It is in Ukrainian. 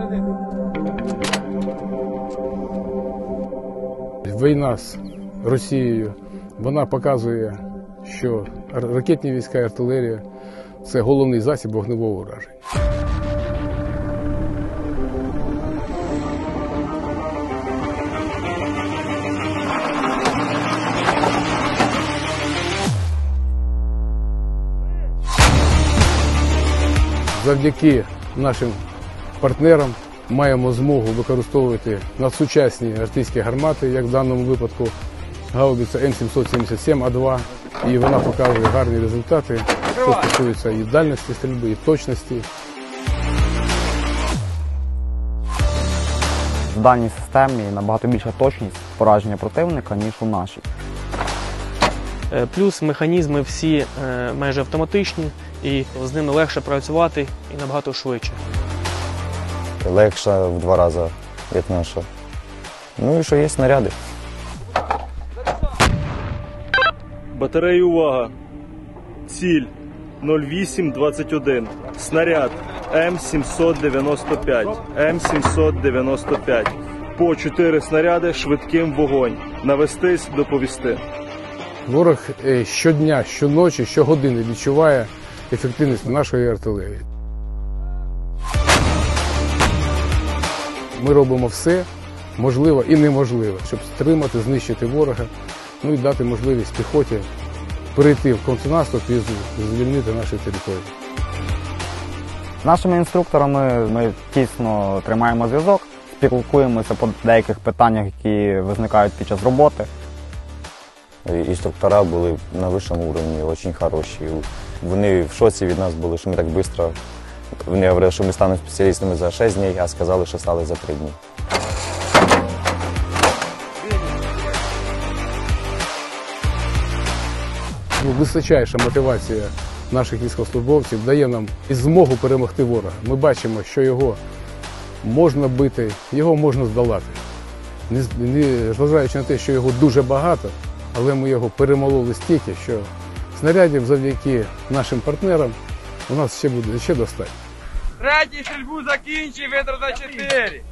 Війна з Росією, вона показує, що ракетні війська і артилерія – це головний засіб вогневого ураження. Завдяки нашим партнерам маємо змогу використовувати надсучасні артилерійські гармати, як в даному випадку гаубиця М777А2, і вона показує гарні результати, що стосується і дальності стрільби, і точності. В даній системі набагато більша точність пораження противника, ніж у нашій. Плюс механізми всі майже автоматичні, і з ними легше працювати і набагато швидше. Легша в 2 рази, як наша. Ну і що є снаряди. Батареї, увага! Ціль 0821. Снаряд М795. М795. По 4 снаряди, швидким вогонь. Навестись, доповісти. Ворог щодня, щоночі, щогодини відчуває ефективність нашої артилерії. Ми робимо все можливе і неможливе, щоб стримати, знищити ворога, ну і дати можливість піхоті перейти в контрнаступ і звільнити наші території. З нашими інструкторами ми тісно тримаємо зв'язок, спілкуємося по деяких питаннях, які виникають під час роботи. Інструктора були на вищому рівні, дуже хороші. Вони в шоці від нас були, що ми так швидко. Вони говорили, що ми станемо спеціалістами за 6 днів, а сказали, що стали за 3 дні. Височайша мотивація наших військовослужбовців дає нам і змогу перемогти ворога. Ми бачимо, що його можна бити, його можна здолати. Незважаючи на те, що його дуже багато, але ми його перемололи стільки, що снарядів завдяки нашим партнерам у нас ще буде достатньо. Третій стрільбу закінчив, витрата 4.